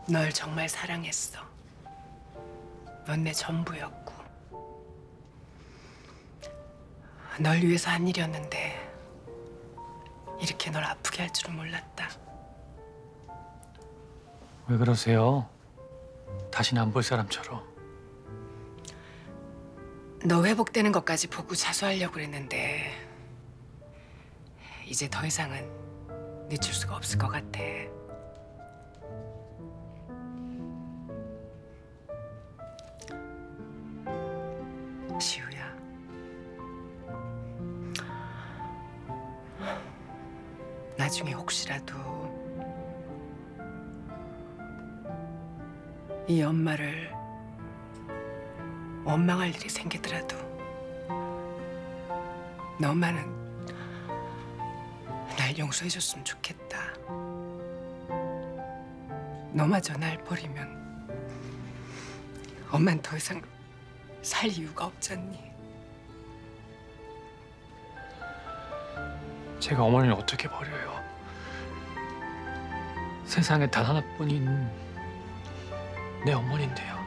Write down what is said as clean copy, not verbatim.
널 정말 사랑했어. 넌 내 전부였고. 널 위해서 한 일이었는데 이렇게 널 아프게 할 줄은 몰랐다. 왜 그러세요? 다시는 안 볼 사람처럼. 너 회복되는 것까지 보고 자수하려고 그랬는데 이제 더 이상은 늦출 수가 없을 것 같아. 시우야. 나중에 혹시라도 이 엄마를 원망할 일이 생기더라도 너만은 날 용서해줬으면 좋겠다. 너마저 날 버리면 엄만 더 이상 살 이유가 없잖니. 제가 어머니를 어떻게 버려요? 세상에 단 하나뿐인 내 어머니인데요.